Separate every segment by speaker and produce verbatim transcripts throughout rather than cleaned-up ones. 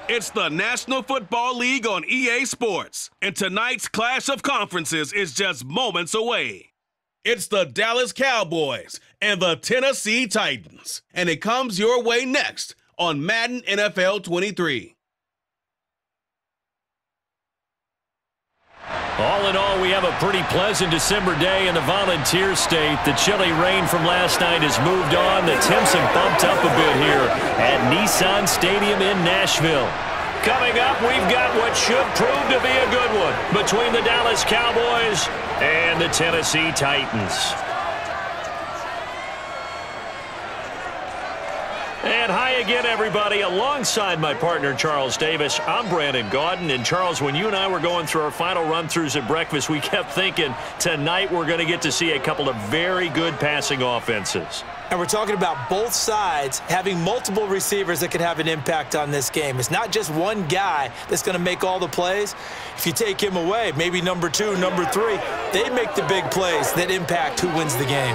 Speaker 1: It's the National Football League on E A Sports, and tonight's clash of conferences is just moments away. It's the Dallas Cowboys and the Tennessee Titans, and it comes your way next on Madden N F L twenty-three.
Speaker 2: All in all, we have a pretty pleasant December day in the Volunteer State. The chilly rain from last night has moved on. The temps have bumped up a bit here at Nissan Stadium in Nashville. Coming up, we've got what should prove to be a good one between the Dallas Cowboys and the Tennessee Titans. And hi again, everybody. Alongside my partner, Charles Davis, I'm Brandon Gaudin. And, Charles, when you and I were going through our final run-throughs at breakfast, we kept thinking tonight we're going to get to see a couple of very good passing offenses.
Speaker 3: And we're talking about both sides having multiple receivers that could have an impact on this game. It's not just one guy that's going to make all the plays. If you take him away, maybe number two, number three, they make the big plays that impact who wins the game.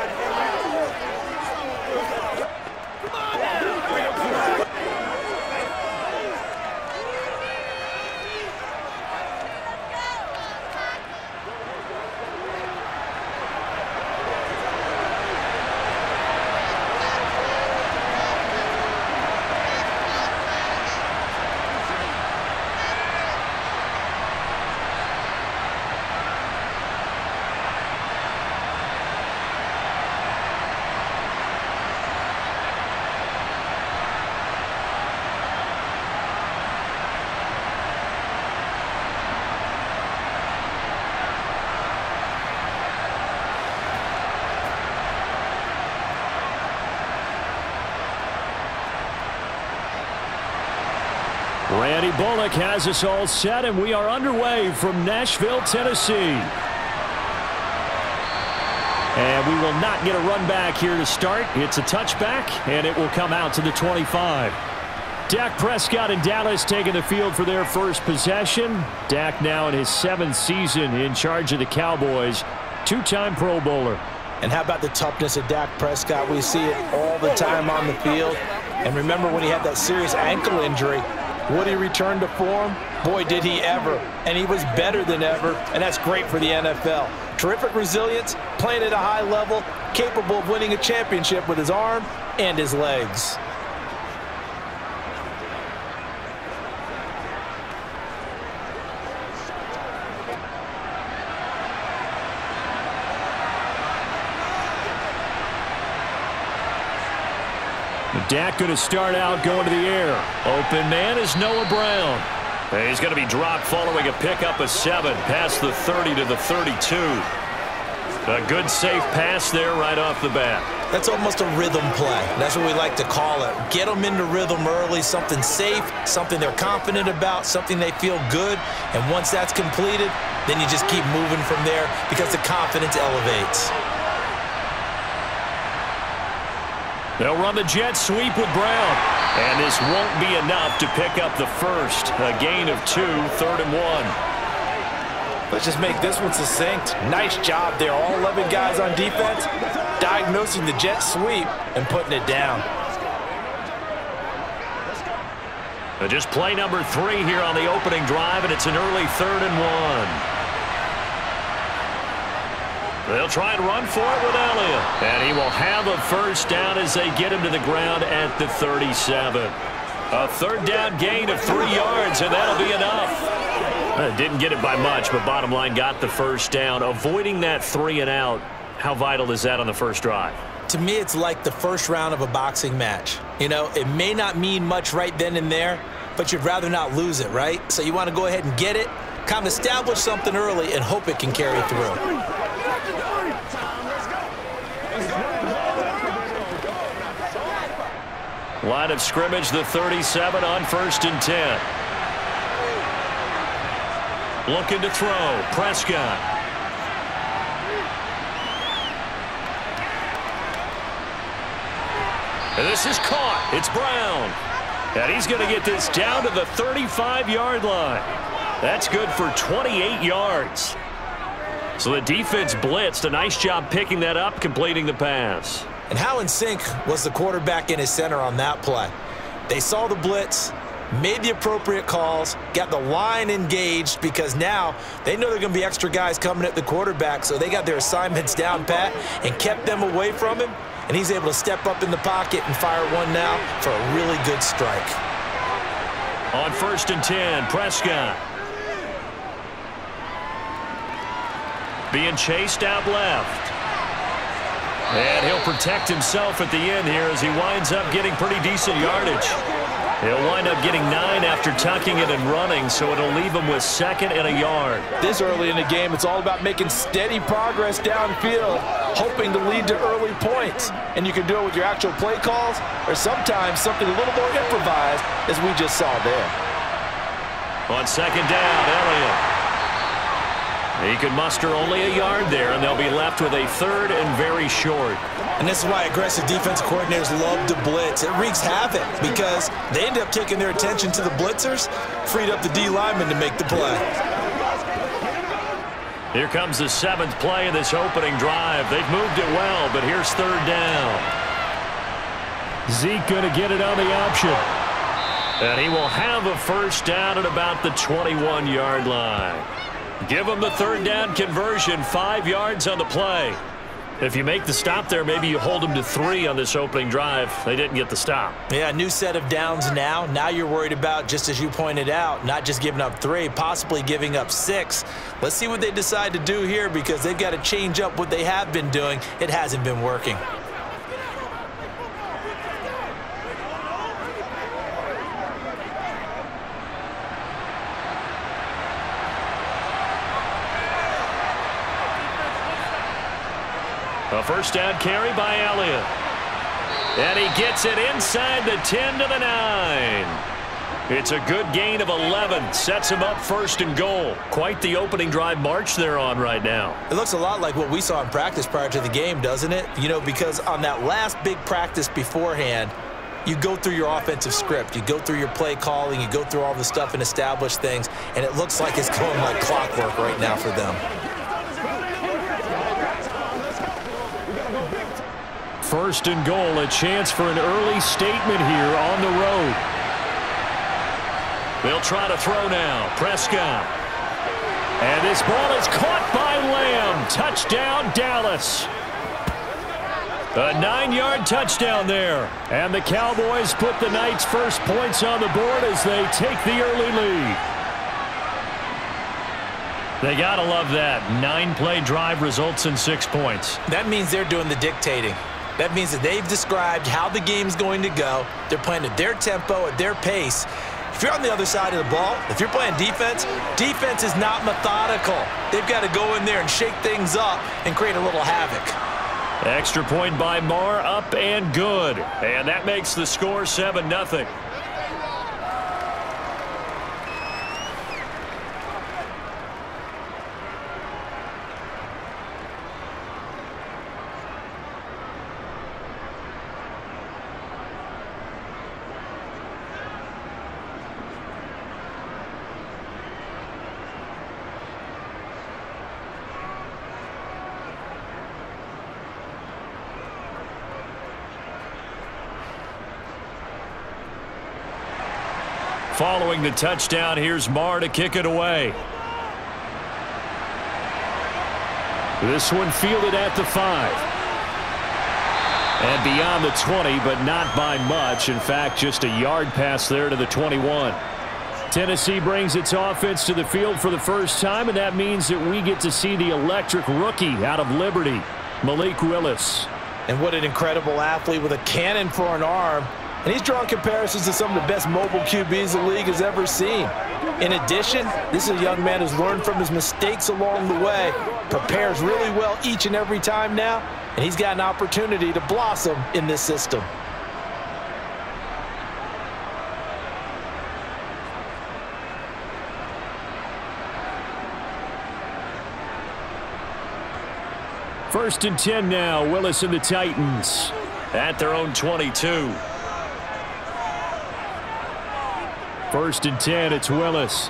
Speaker 2: Randy Bullock has us all set, and we are underway from Nashville, Tennessee. And we will not get a run back here to start. It's a touchback, and it will come out to the twenty-five. Dak Prescott and Dallas taking the field for their first possession. Dak now in his seventh season in charge of the Cowboys. Two-time Pro Bowler.
Speaker 3: And how about the toughness of Dak Prescott? We see it all the time on the field. And remember when he had that serious ankle injury, would he return to form? Boy, did he ever. And he was better than ever, and that's great for the N F L. Terrific resilience, playing at a high level, capable of winning a championship with his arm and his legs.
Speaker 2: Dak going to start out going to the air. Open man is Noah Brown. He's going to be dropped following a pickup of seven past the thirty to the thirty-two. A good safe pass there right off the bat.
Speaker 3: That's almost a rhythm play. That's what we like to call it. Get them into rhythm early, something safe, something they're confident about, something they feel good. And once that's completed, then you just keep moving from there because the confidence elevates.
Speaker 2: They'll run the jet sweep with Brown. And this won't be enough to pick up the first. A gain of two, third and one.
Speaker 3: Let's just make this one succinct. Nice job there. All eleven guys on defense diagnosing the jet sweep and putting it down.
Speaker 2: Just play number three here on the opening drive, and it's an early third and one. They'll try and run for it with Elliott. And he will have a first down as they get him to the ground at the thirty-seven. A third down gain of three yards, and that'll be enough. Uh, didn't get it by much, but bottom line got the first down. Avoiding that three and out, how vital is that on the first drive?
Speaker 3: To me, it's like the first round of a boxing match. You know, it may not mean much right then and there, but you'd rather not lose it, right? So you want to go ahead and get it, kind of establish something early, and hope it can carry through.
Speaker 2: Line of scrimmage, the thirty-seven on first and ten. Looking to throw, Prescott. And this is caught. It's Brown. And he's going to get this down to the thirty-five yard line. That's good for twenty-eight yards. So the defense blitzed. A nice job picking that up, completing the pass.
Speaker 3: And how in sync was the quarterback and his center on that play? They saw the blitz, made the appropriate calls, got the line engaged, because now they know there are going to be extra guys coming at the quarterback, so they got their assignments down pat and kept them away from him, and he's able to step up in the pocket and fire one now for a really good strike.
Speaker 2: On first and ten, Prescott. Being chased out left. And he'll protect himself at the end here as he winds up getting pretty decent yardage. He'll wind up getting nine after tucking it and running, so it'll leave him with second and a yard.
Speaker 3: This early in the game, it's all about making steady progress downfield, hoping to lead to early points. And you can do it with your actual play calls or sometimes something a little more improvised, as we just saw there.
Speaker 2: On second down, Elliott. He can muster only a yard there, and they'll be left with a third and very short.
Speaker 3: And this is why aggressive defensive coordinators love to blitz. It wreaks havoc because they end up taking their attention to the blitzers, freed up the D lineman to make the play.
Speaker 2: Here comes the seventh play of this opening drive. They've moved it well, but here's third down. Zeke going to get it on the option. And he will have a first down at about the twenty-one yard line. Give him the third down conversion, five yards on the play. If you make the stop there, maybe you hold them to three on this opening drive. They didn't get the stop.
Speaker 3: Yeah, new set of downs now. Now you're worried about, just as you pointed out, not just giving up three, possibly giving up six. Let's see what they decide to do here, because they've got to change up what they have been doing. It hasn't been working. A first down carry by Elliott. And he gets it inside the ten to the nine. It's a good gain of eleven. Sets him up first and goal. Quite the opening drive march they're on right now. It looks a lot like what we saw in practice prior to the game, doesn't it? You know, because on that last big practice beforehand, you go through your offensive script. You go through your play calling. You go through all the stuff and establish things. And it looks like it's going like clockwork right now for them. First and goal, a chance for an early statement here on the road. They'll try to throw now. Prescott. And this ball is caught by Lamb. Touchdown, Dallas. A nine-yard touchdown there. And the Cowboys put the Knights' first points on the board as they take the early lead. They got to love that. Nine-play drive results in six points. That means they're doing the dictating. That means that they've described how the game's going to go. They're playing at their tempo, at their pace. If you're on the other side of the ball, if you're playing defense, defense is not methodical. They've got to go in there and shake things up and create a little havoc. Extra point by Marr, up and good. And that makes the score seven nothing. Following the touchdown, here's Marr to kick it away. This one fielded at the five. And beyond the twenty, but not by much. In fact, just a yard pass there to the twenty-one. Tennessee brings its offense to the field for the first time, and that means that we get to see the electric rookie out of Liberty, Malik Willis. And what an incredible athlete with a cannon for an arm. And he's drawing comparisons to some of the best mobile Q Bs the league has ever seen. In addition, this is a young man who's learned from his mistakes along the way, prepares really well each and every time now, and he's got an opportunity to blossom in this system. First and ten now, Willis and the Titans at their own twenty-two. First and ten, it's Willis.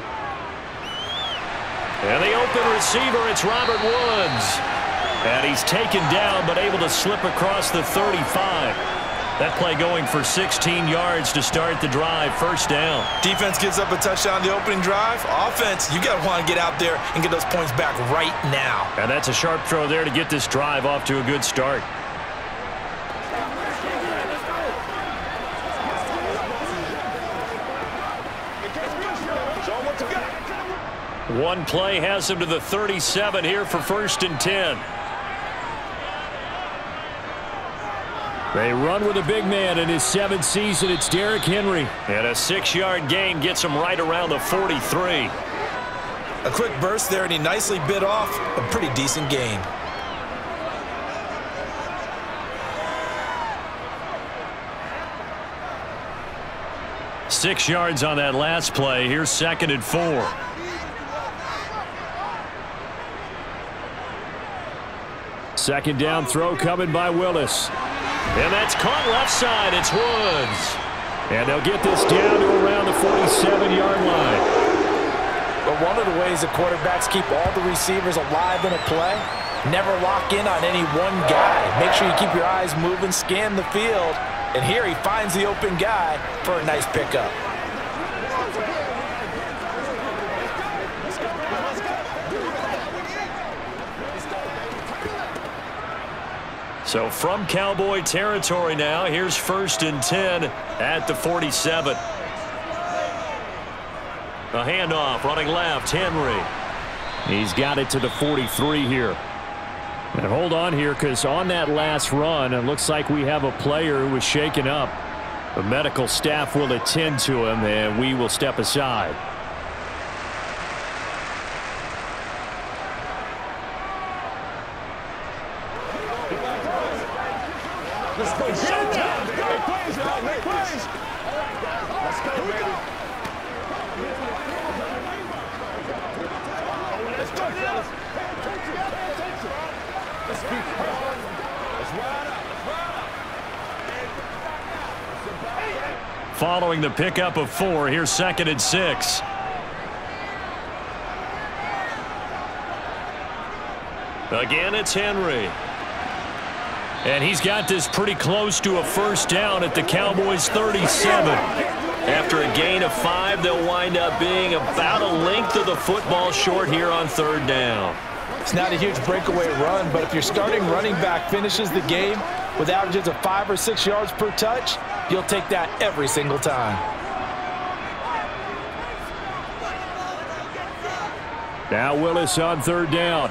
Speaker 3: And the open receiver, it's Robert Woods. And he's taken down, but able to slip across the thirty-five.
Speaker 2: That play going for sixteen yards to start the drive. First down.
Speaker 3: Defense gives up a touchdown the opening drive. Offense, you got to want to get out there and get those points back right now.
Speaker 2: And that's a sharp throw there to get this drive off to a good start. One play has him to the thirty-seven here for first and ten. They run with a big man in his seventh season. It's Derrick Henry. And a six-yard gain gets him right around the forty-three.
Speaker 3: A quick burst there, and he nicely bit off a pretty decent gain.
Speaker 2: Six yards on that last play. Here's second and four. Second down throw coming by Willis. And that's caught left side. It's Woods. And they'll get this down to around the forty-seven-yard line.
Speaker 3: But one of the ways the quarterbacks keep all the receivers alive in a play, never lock in on any one guy. Make sure you keep your eyes moving, scan the field. And here he finds the open guy for a nice pickup.
Speaker 2: So from Cowboy territory now, here's first and ten at the forty-seven. A handoff, running left, Henry. He's got it to the forty-three here. And hold on here, because on that last run, it looks like we have a player who was shaken up. The medical staff will attend to him, and we will step aside. Following the pickup of four, here's second and six. Again, it's Henry. And he's got this pretty close to a first down at the Cowboys' thirty-seven. After a gain of five, they'll wind up being about a length of the football short here on third down.
Speaker 3: It's not a huge breakaway run, but if your starting running back finishes the game with averages of five or six yards per touch, you'll take that every single time.
Speaker 2: Now Willis on third down.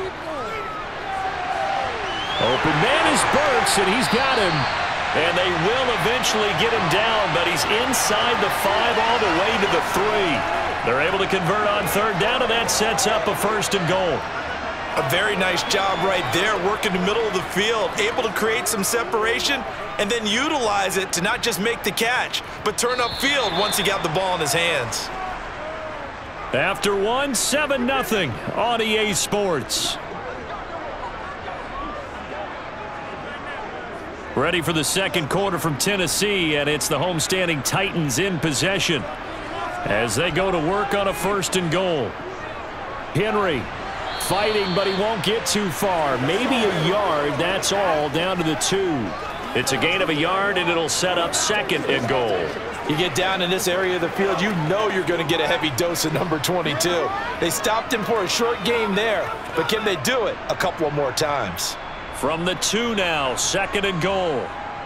Speaker 2: Open man is Burks, and he's got him. And they will eventually get him down, but he's inside the five all the way to the three. They're able to convert on third down, and that sets up a first and goal.
Speaker 3: A very nice job right there, working the middle of the field, able to create some separation and then utilize it to not just make the catch, but turn upfield once he got the ball in his hands.
Speaker 2: After one, seven nothing on E A Sports. Ready for the second quarter from Tennessee, and it's the homestanding Titans in possession as they go to work on a first and goal. Henry fighting, but he won't get too far. Maybe a yard, that's all, down to the two. It's a gain of a yard, and it'll set up second and goal.
Speaker 3: You get down in this area of the field, you know you're going to get a heavy dose of number twenty-two. They stopped him for a short game there, but can they do it a couple of more times?
Speaker 2: From the two now, second and goal.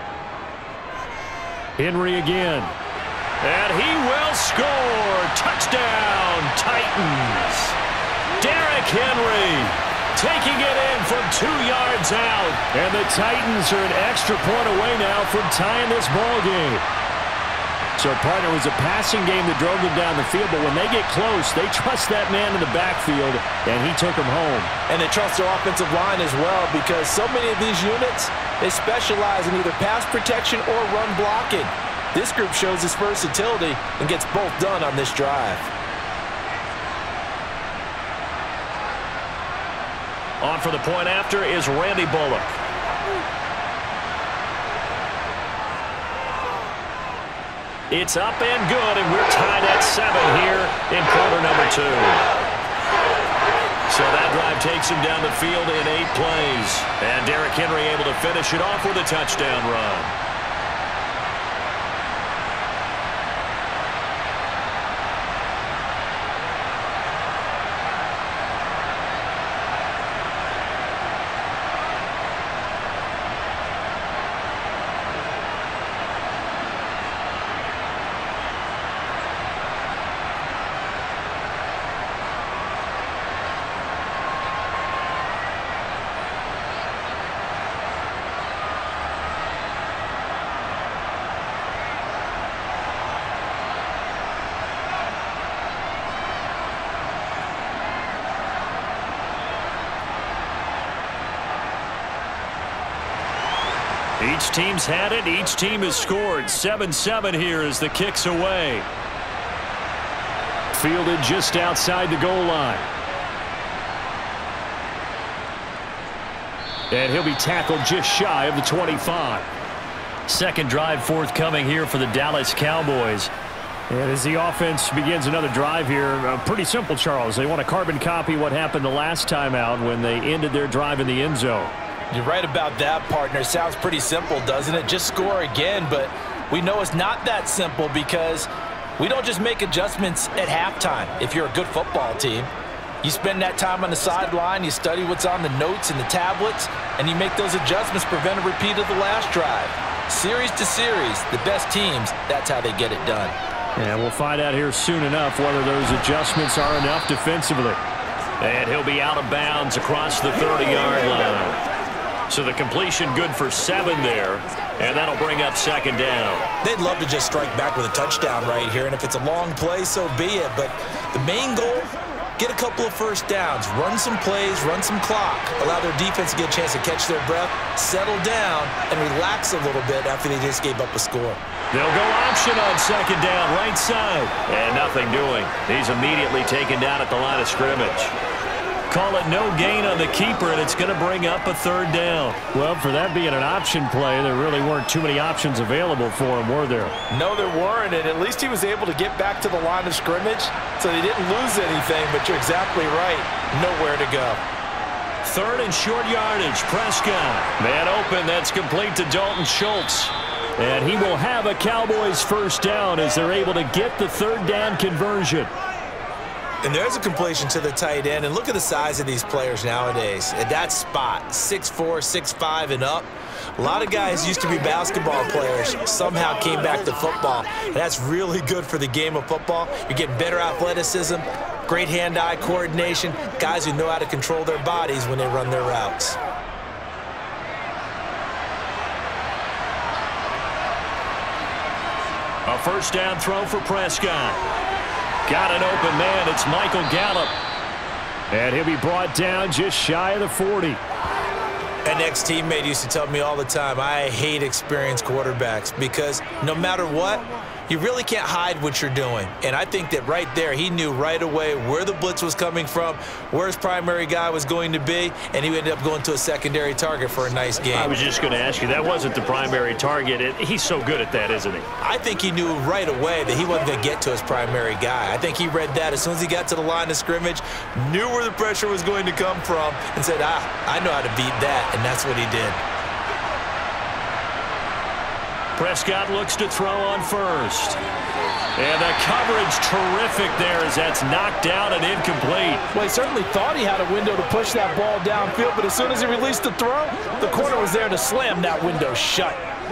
Speaker 2: Henry again. And he will score. Touchdown, Titans. Derrick Henry taking it in from two yards out. And the Titans are an extra point away now from tying this ball game. So, partner, it was a passing game that drove them down the field, but when they get close, they trust that man in the backfield, and he took them home.
Speaker 3: And they trust their offensive line as well, because so many of these units, they specialize in either pass protection or run blocking. This group shows its versatility and gets both done on this drive.
Speaker 2: On for the point after is Randy Bullock. It's up and good, and we're tied at seven here in quarter number two. So that drive takes him down the field in eight plays. And Derrick Henry able to finish it off with a touchdown run. Each team's had it. Each team has scored. seven seven here as the kick's away. Fielded just outside the goal line. And he'll be tackled just shy of the twenty-five. Second drive forthcoming here for the Dallas Cowboys. And as the offense begins another drive here, uh, pretty simple, Charles. They want to carbon copy what happened the last time out when they ended their drive in the end zone.
Speaker 3: You're right about that, partner. Sounds pretty simple, doesn't it? Just score again, but we know it's not that simple because we don't just make adjustments at halftime if you're a good football team. You spend that time on the sideline, you study what's on the notes and the tablets, and you make those adjustments, prevent a repeat of the last drive. Series to series, the best teams, that's how they get it done.
Speaker 2: And we'll find out here soon enough whether those adjustments are enough defensively. And he'll be out of bounds across the thirty-yard line. So the completion good for seven there, and that'll bring up second down.
Speaker 3: They'd love to just strike back with a touchdown right here, and if it's a long play, so be it. But the main goal, get a couple of first downs, run some plays, run some clock, allow their defense to get a chance to catch their breath, settle down, and relax a little bit after they just gave up a score.
Speaker 2: They'll go option on second down, right side. And nothing doing. He's immediately taken down at the line of scrimmage. Call it no gain on the keeper, and it's going to bring up a third down. Well, for that being an option play, there really weren't too many options available for him, were there?
Speaker 3: No, there weren't, and at least he was able to get back to the line of scrimmage, so they didn't lose anything, but you're exactly right. Nowhere to go.
Speaker 2: Third and short yardage, Prescott. Man open, that's complete to Dalton Schultz. And he will have a Cowboys first down as they're able to get the third down conversion.
Speaker 3: And there's a completion to the tight end. And look at the size of these players nowadays. At that spot, six four, six five and up. A lot of guys used to be basketball players, somehow came back to football. And that's really good for the game of football. You're getting better athleticism, great hand-eye coordination, guys who know how to control their bodies when they run their routes.
Speaker 2: A first down throw for Prescott. Got an open man. It's Michael Gallup. And he'll be brought down just shy of the forty.
Speaker 3: An ex-teammate used to tell me all the time, I hate experienced quarterbacks because no matter what, you really can't hide what you're doing. And I think that right there, he knew right away where the blitz was coming from, where his primary guy was going to be, and he ended up going to a secondary target for a nice game.
Speaker 2: I was just going to ask you, that wasn't the primary target. It, he's so good at that, isn't he?
Speaker 3: I think he knew right away that he wasn't going to get to his primary guy. I think he read that as soon as he got to the line of scrimmage, knew where the pressure was going to come from, and said, ah, I know how to beat that, and that's what he did.
Speaker 2: Prescott looks to throw on first. And the coverage terrific there as that's knocked down and incomplete.
Speaker 3: Well, he certainly thought he had a window to push that ball downfield, but as soon as he released the throw, the corner was there to slam that window shut.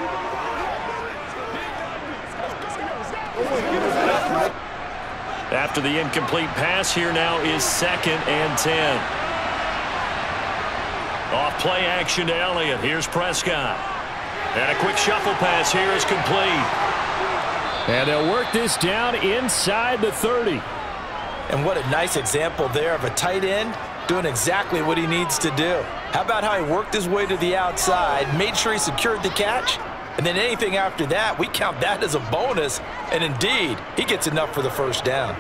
Speaker 2: After the incomplete pass, here now is second and ten. Off play action to Elliott. Here's Prescott. And a quick shuffle pass here is complete. And they'll work this down inside the thirty.
Speaker 3: And what a nice example there of a tight end doing exactly what he needs to do. How about how he worked his way to the outside, made sure he secured the catch, and then anything after that, we count that as a bonus. And indeed, he gets enough for the first down.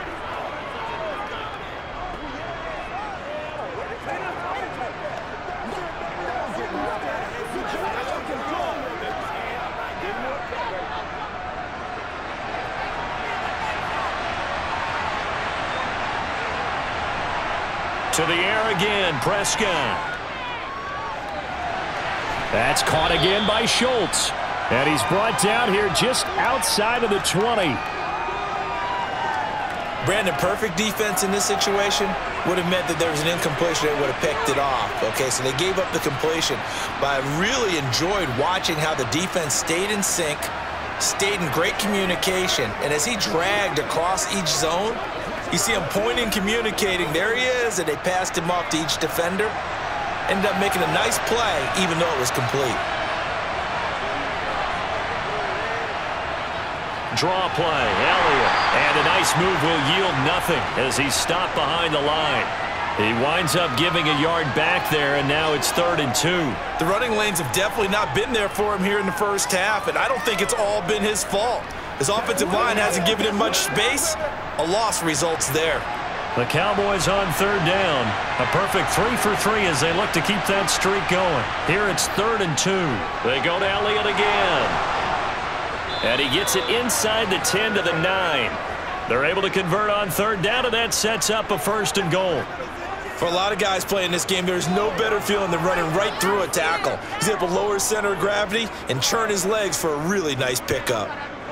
Speaker 2: To the air again, Prescott. That's caught again by Schultz. And he's brought down here just outside of the twenty.
Speaker 3: Brandon, perfect defense in this situation would have meant that there was an incompletion that would have picked it off. Okay, so they gave up the completion. But I really enjoyed watching how the defense stayed in sync, stayed in great communication. And as he dragged across each zone, you see him pointing, communicating. There he is, and they passed him off to each defender. Ended up making a nice play, even though it was complete.
Speaker 2: Draw play, Elliott. And a nice move will yield nothing as he's stopped behind the line. He winds up giving a yard back there, and now it's third and two.
Speaker 3: The running lanes have definitely not been there for him here in the first half, and I don't think it's all been his fault. His offensive line hasn't given him much space. A loss results there.
Speaker 2: The Cowboys on third down. A perfect three for three as they look to keep that streak going. Here it's third and two. They go to Elliott again. And he gets it inside the ten to the nine. They're able to convert on third down, and that sets up a first and goal.
Speaker 3: For a lot of guys playing this game, there's no better feeling than running right through a tackle. He's able to lower his center of gravity and churn his legs for a really nice pickup.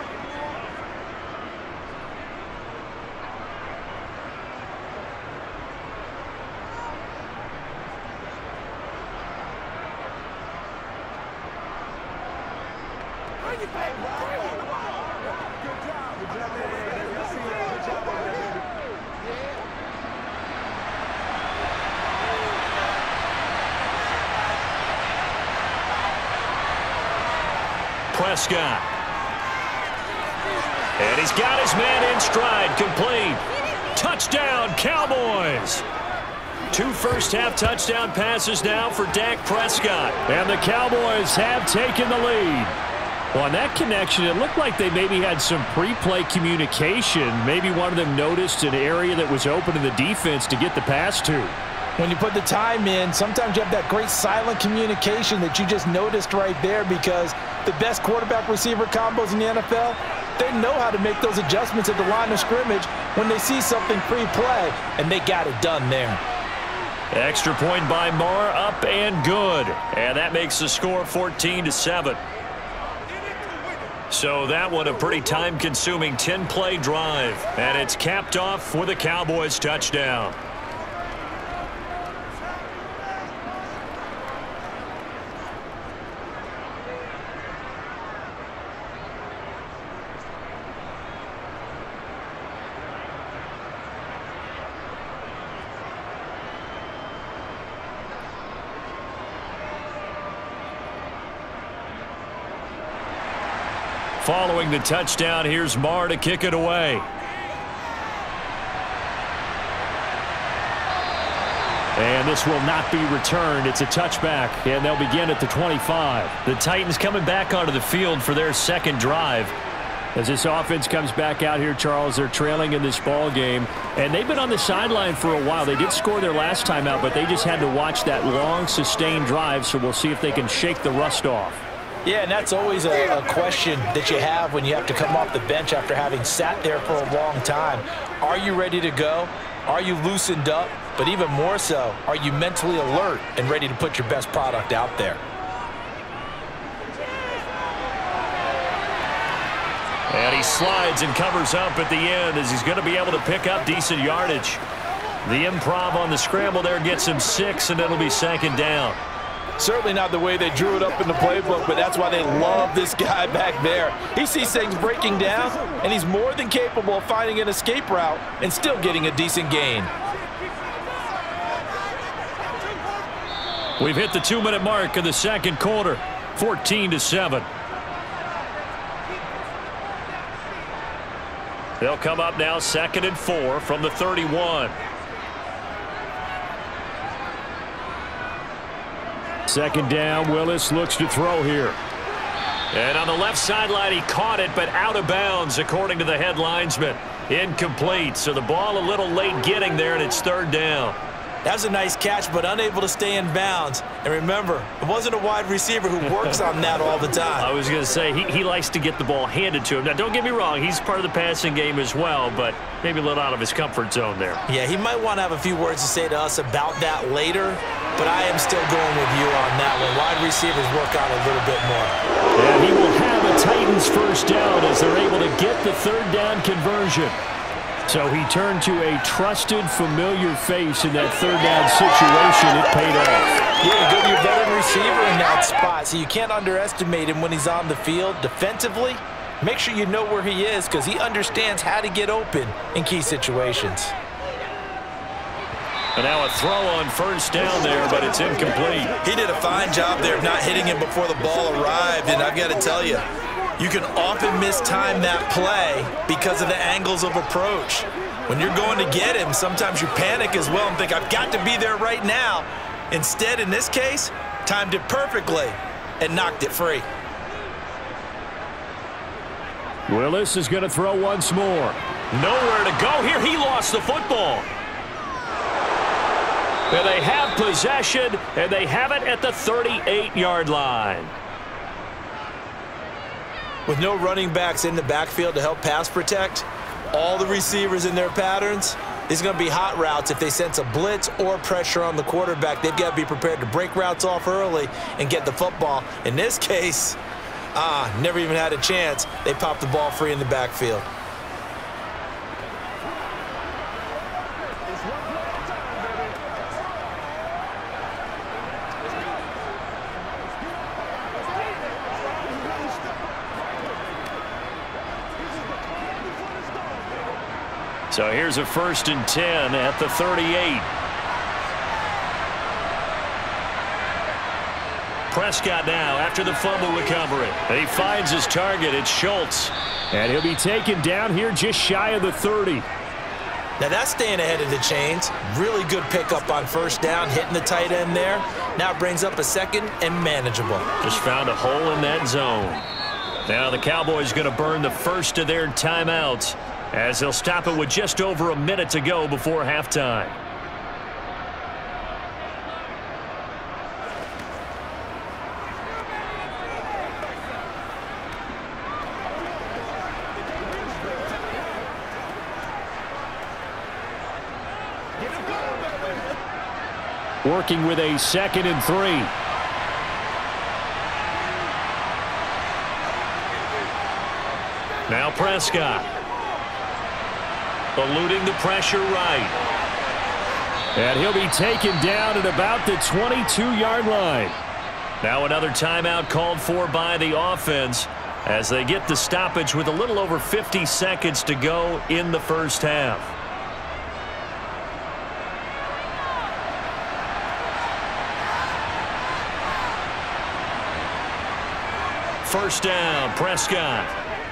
Speaker 2: Prescott. And he's got his man in stride, complete. Touchdown, Cowboys. Two first-half touchdown passes now for Dak Prescott. And the Cowboys have taken the lead. Well, on that connection, it looked like they maybe had some pre-play communication. Maybe one of them noticed an area that was open in the defense to get the pass to.
Speaker 3: When you put the time in, sometimes you have that great silent communication that you just noticed right there, because the best quarterback-receiver combos in the N F L, they know how to make those adjustments at the line of scrimmage when they see something pre-play, and they got it done there.
Speaker 2: Extra point by Marr, up and good. And that makes the score fourteen to seven. So that one a pretty time-consuming ten-play drive. And it's capped off with a Cowboys touchdown. Following the touchdown, here's Marr to kick it away. And this will not be returned. It's a touchback, and they'll begin at the twenty-five. The Titans coming back onto the field for their second drive. As this offense comes back out here, Charles, they're trailing in this ball game, and they've been on the sideline for a while. They did score their last time out, but they just had to watch that long, sustained drive, so we'll see if they can shake the rust off.
Speaker 3: Yeah, and that's always a, a question that you have when you have to come off the bench after having sat there for a long time. Are you ready to go? Are you loosened up? But even more so, are you mentally alert and ready to put your best product out there?
Speaker 2: And he slides and covers up at the end as he's going to be able to pick up decent yardage. The improv on the scramble there gets him six, and it'll be second down.
Speaker 3: Certainly not the way they drew it up in the playbook, but that's why they love this guy back there. He sees things breaking down, and he's more than capable of finding an escape route and still getting a decent gain.
Speaker 2: We've hit the two-minute mark of the second quarter, fourteen to seven. They'll come up now second and four from the thirty-one. Second down, Willis looks to throw here. And on the left sideline, he caught it, but out of bounds, according to the head linesman. Incomplete, so the ball a little late getting there, and it's third down.
Speaker 3: That's a nice catch, but unable to stay in bounds. And remember, it wasn't a wide receiver who works on that all the time.
Speaker 2: I was going to say, he, he likes to get the ball handed to him. Now, don't get me wrong, he's part of the passing game as well, but maybe a little out of his comfort zone there.
Speaker 3: Yeah, he might want to have a few words to say to us about that later, but I am still going with you on that one. Wide receivers work on a little bit more.
Speaker 2: And he will have a Titans first down as they're able to get the third down conversion. So he turned to a trusted, familiar face in that third down situation. It paid off.
Speaker 3: Yeah, you go to your veteran receiver in that spot, so you can't underestimate him when he's on the field. Defensively, make sure you know where he is because he understands how to get open in key situations.
Speaker 2: And now a throw on first down there, but it's incomplete.
Speaker 3: He did a fine job there of not hitting him before the ball arrived, and I've got to tell you, you can often mistime that play because of the angles of approach. When you're going to get him, sometimes you panic as well and think, I've got to be there right now. Instead, in this case, timed it perfectly and knocked it free.
Speaker 2: Willis is going to throw once more. Nowhere to go here. He lost the football. And they have possession, and they have it at the thirty-eight yard line.
Speaker 3: With no running backs in the backfield to help pass protect, all the receivers in their patterns, it's going to be hot routes. If they sense a blitz or pressure on the quarterback, they've got to be prepared to break routes off early and get the football. In this case, ah, never even had a chance. They popped the ball free in the backfield.
Speaker 2: So here's a first and ten at the thirty-eight. Prescott now after the fumble recovery. He finds his target. It's Schultz. And he'll be taken down here just shy of the thirty.
Speaker 3: Now that's staying ahead of the chains. Really good pickup on first down, hitting the tight end there. Now it brings up a second and manageable.
Speaker 2: Just found a hole in that zone. Now the Cowboys going to burn the first of their timeouts, as they'll stop it with just over a minute to go before halftime. Working with a second and three. Now Prescott. Eluding the pressure right. And he'll be taken down at about the twenty-two yard line. Now another timeout called for by the offense as they get the stoppage with a little over fifty seconds to go in the first half. First down, Prescott.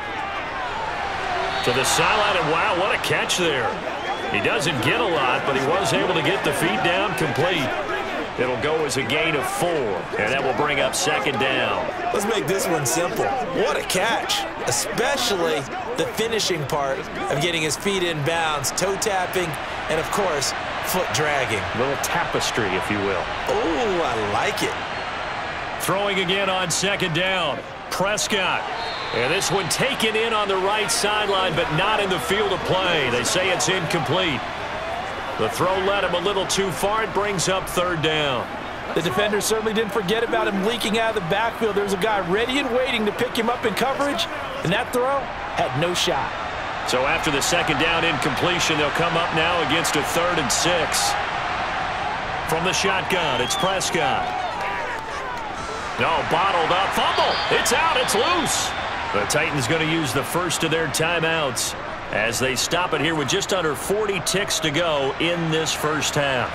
Speaker 2: To the sideline, and wow, what a catch there. He doesn't get a lot, but he was able to get the feet down complete. It'll go as a gain of four, and that will bring up second down.
Speaker 3: Let's make this one simple. What a catch, especially the finishing part of getting his feet in bounds, toe tapping, and of course, foot dragging.
Speaker 2: A little tapestry, if you will.
Speaker 3: Oh, I like it.
Speaker 2: Throwing again on second down. Prescott. And this one taken in on the right sideline, but not in the field of play. They say it's incomplete. The throw led him a little too far. It brings up third down.
Speaker 3: The defender certainly didn't forget about him leaking out of the backfield. There's a guy ready and waiting to pick him up in coverage, and that throw had no shot.
Speaker 2: So after the second down incompletion, they'll come up now against a third and six. From the shotgun, it's Prescott. No, bottled up. Fumble. It's out. It's loose. The Titans going to use the first of their timeouts as they stop it here with just under forty ticks to go in this first half.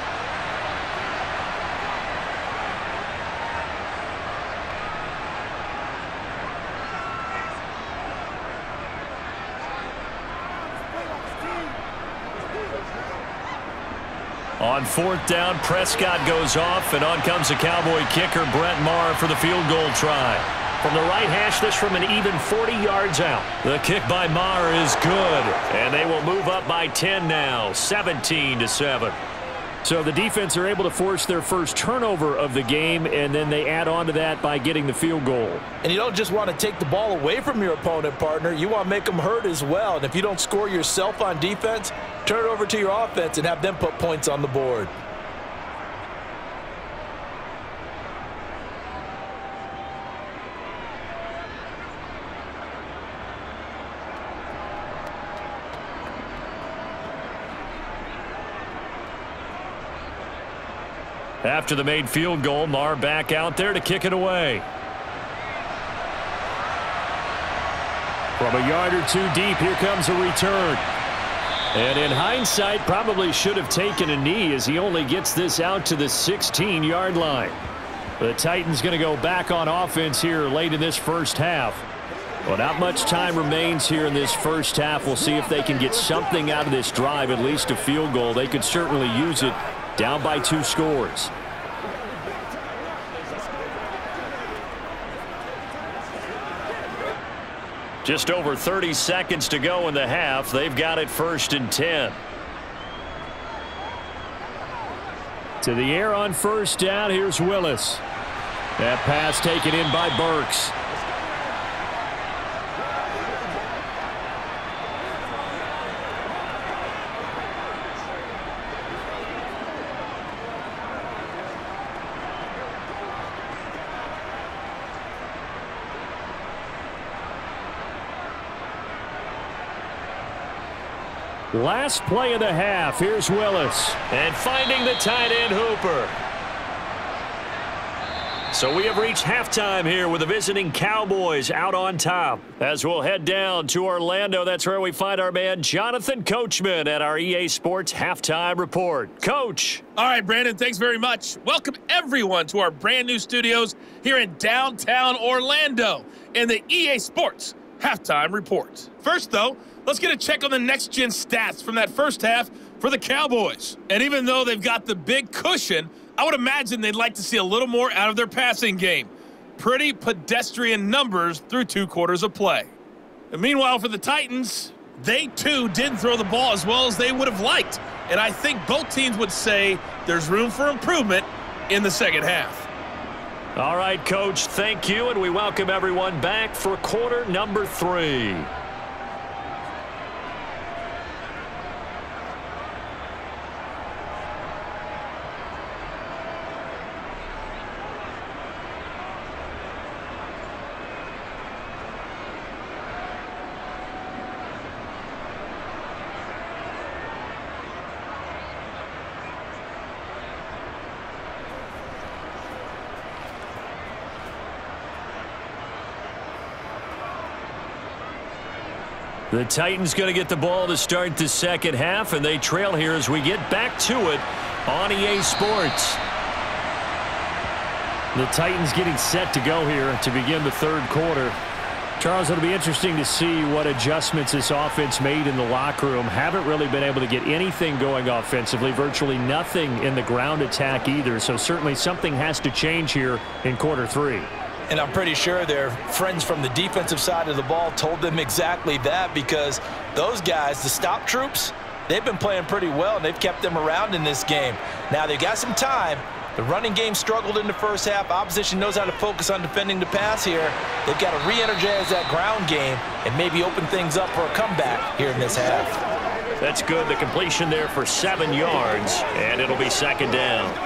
Speaker 2: On fourth down, Prescott goes off, and on comes the Cowboy kicker, Brett Maher, for the field goal try. From the right hash, this from an even forty yards out. The kick by Maher is good, and they will move up by ten now, seventeen to seven. So the defense are able to force their first turnover of the game, and then they add on to that by getting the field goal.
Speaker 3: And you don't just want to take the ball away from your opponent, partner. You want to make them hurt as well. And if you don't score yourself on defense, turn it over to your offense and have them put points on the board.
Speaker 2: After the made field goal, Maher back out there to kick it away. From a yard or two deep, here comes a return. And in hindsight, probably should have taken a knee as he only gets this out to the sixteen yard line. The Titans going to go back on offense here late in this first half. Well, not much time remains here in this first half. We'll see if they can get something out of this drive, at least a field goal. They could certainly use it, down by two scores. Just over thirty seconds to go in the half. They've got it first and ten. To the air on first down. Here's Willis. That pass taken in by Burks. Last play of the half. Here's Willis. And finding the tight end, Hooper. So we have reached halftime here with the visiting Cowboys out on top. As we'll head down to Orlando, that's where we find our man Jonathan Coachman at our E A Sports Halftime Report. Coach.
Speaker 4: All right, Brandon, thanks very much. Welcome everyone to our brand new studios here in downtown Orlando in the E A Sports Halftime Report. First, though, let's get a check on the next-gen stats from that first half for the Cowboys. And even though they've got the big cushion, I would imagine they'd like to see a little more out of their passing game. Pretty pedestrian numbers through two quarters of play. And meanwhile, for the Titans, they too didn't throw the ball as well as they would have liked. And I think both teams would say there's room for improvement in the second half.
Speaker 2: All right, Coach, thank you, and we welcome everyone back for quarter number three. The Titans going to get the ball to start the second half, and they trail here as we get back to it on E A Sports. The Titans getting set to go here to begin the third quarter. Charles, it'll be interesting to see what adjustments this offense made in the locker room. Haven't really been able to get anything going offensively, virtually nothing in the ground attack either, so certainly something has to change here in quarter three.
Speaker 3: And I'm pretty sure their friends from the defensive side of the ball told them exactly that, because those guys, the stop troops, they've been playing pretty well, and they've kept them around in this game. Now, they've got some time. The running game struggled in the first half. Opposition knows how to focus on defending the pass here. They've got to re-energize that ground game and maybe open things up for a comeback here in this half.
Speaker 2: That's good. The completion there for seven yards, and it'll be second down.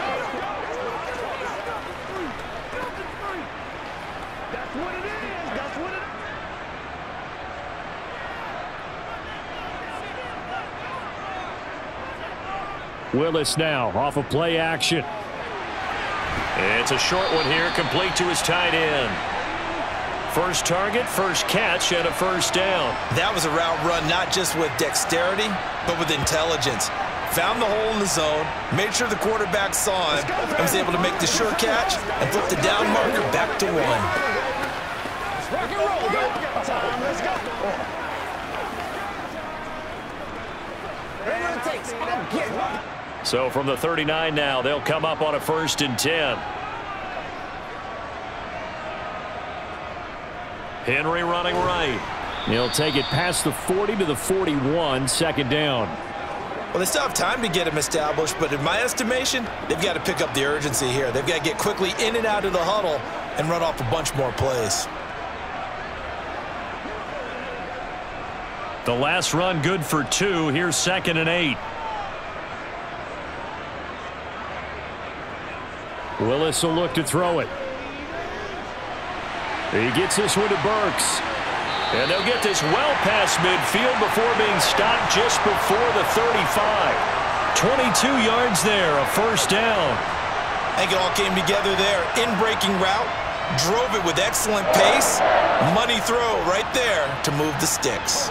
Speaker 2: Willis now off of play action. It's a short one here, complete to his tight end. First target, first catch, and a first down.
Speaker 3: That was a route run not just with dexterity, but with intelligence. Found the hole in the zone, made sure the quarterback saw him, and was able to make the sure catch and flip the down marker back to one.
Speaker 5: Let's rock and roll, go. Let's go. Whatever it takes, I'll get one.
Speaker 2: So from the thirty-nine now, they'll come up on a first and ten. Henry running right. He'll take it past the forty to the forty-one, second down.
Speaker 3: Well, they still have time to get him established, but in my estimation, they've got to pick up the urgency here. They've got to get quickly in and out of the huddle and run off a bunch more plays.
Speaker 2: The last run good for two. Here's second and eight. Willis will look to throw it. He gets this one to Burks. And they'll get this well past midfield before being stopped just before the thirty-five. twenty-two yards there, a first down.
Speaker 3: I think it all came together there. In-breaking route, drove it with excellent pace. Money throw right there to move the sticks.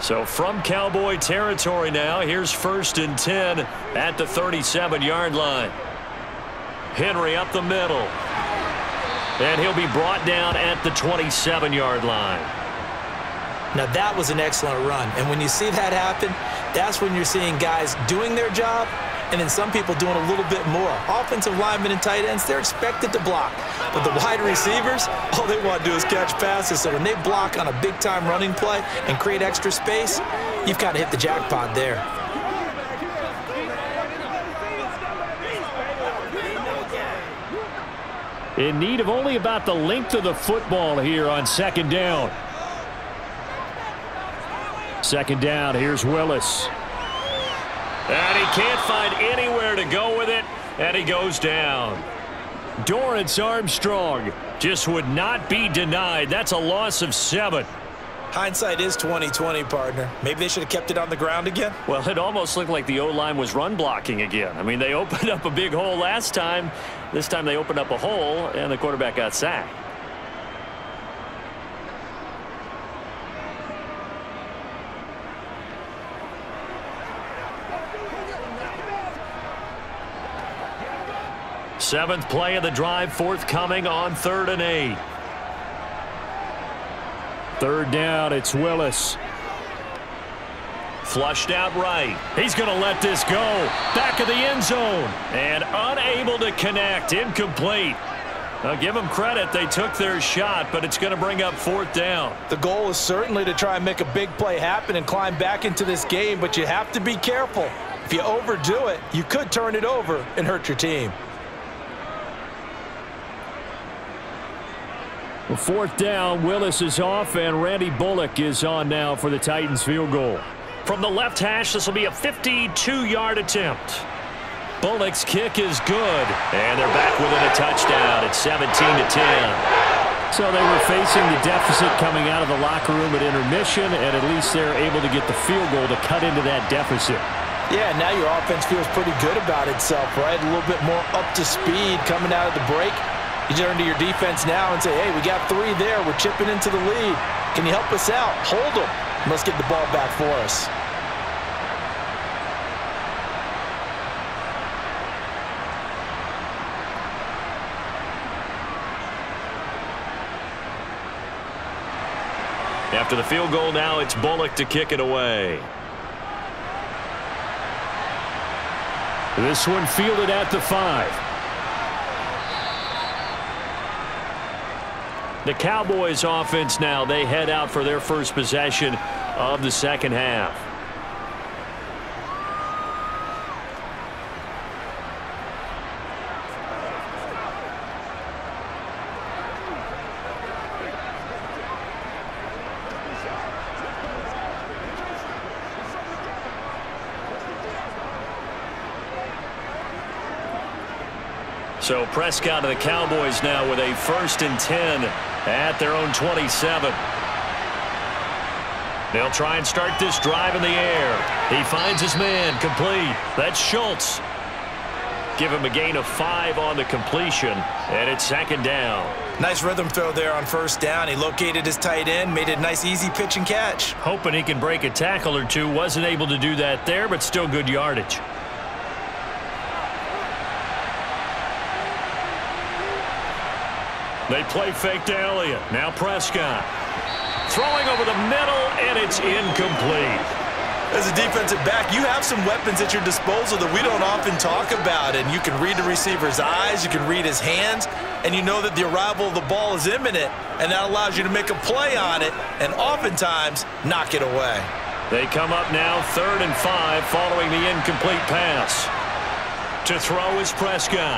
Speaker 2: So from Cowboy territory now, here's first and ten at the thirty-seven-yard line. Henry up the middle. And he'll be brought down at the twenty-seven-yard line.
Speaker 3: Now that was an excellent run. And when you see that happen, that's when you're seeing guys doing their job and then some people doing a little bit more. Offensive linemen and tight ends, they're expected to block. But the wide receivers, all they want to do is catch passes. So when they block on a big-time running play and create extra space, you've got to hit the jackpot there.
Speaker 2: In need of only about the length of the football here on second down. Second down, here's Willis. And he can't find anywhere to go with it, and he goes down. Dorrance Armstrong just would not be denied. That's a loss of seven.
Speaker 3: Hindsight is twenty twenty, partner. Maybe they should have kept it on the ground again.
Speaker 2: Well, it almost looked like the O-line was run blocking again. I mean, they opened up a big hole last time. This time they opened up a hole, and the quarterback got sacked. Seventh play of the drive forthcoming on third and eight. Third down, it's Willis. Flushed out right. He's going to let this go. Back of the end zone. And unable to connect. Incomplete. Now give them credit. They took their shot, but it's going to bring up fourth down.
Speaker 3: The goal is certainly to try and make a big play happen and climb back into this game, but you have to be careful. If you overdo it, you could turn it over and hurt your team.
Speaker 2: Well, fourth down, Willis is off, and Randy Bullock is on now for the Titans field goal. From the left hash, this will be a fifty-two-yard attempt. Bullock's kick is good, and they're back within a touchdown at seventeen to ten. So they were facing the deficit coming out of the locker room at intermission, and at least they're able to get the field goal to cut into that deficit.
Speaker 3: Yeah, now your offense feels pretty good about itself, right? A little bit more up to speed coming out of the break. You turn to your defense now and say, hey, we got three there. We're chipping into the lead. Can you help us out? Hold them. Let's get the ball back for us.
Speaker 2: After the field goal now, it's Bullock to kick it away. This one fielded at the five. The Cowboys offense now, they head out for their first possession of the second half. So Prescott and the Cowboys now with a first and ten at their own twenty-seven. They'll try and start this drive in the air. He finds his man, complete. That's Schultz. Give him a gain of five on the completion, and it's second down.
Speaker 3: Nice rhythm throw there on first down. He located his tight end, made it a nice easy pitch and catch.
Speaker 2: Hoping he can break a tackle or two. Wasn't able to do that there, but still good yardage. They play fake to Elliott. Now Prescott. Throwing over the middle, and it's incomplete.
Speaker 3: As a defensive back, you have some weapons at your disposal that we don't often talk about. And you can read the receiver's eyes, you can read his hands, and you know that the arrival of the ball is imminent, and that allows you to make a play on it and oftentimes knock it away.
Speaker 2: They come up now third and five following the incomplete pass. To throw is Prescott.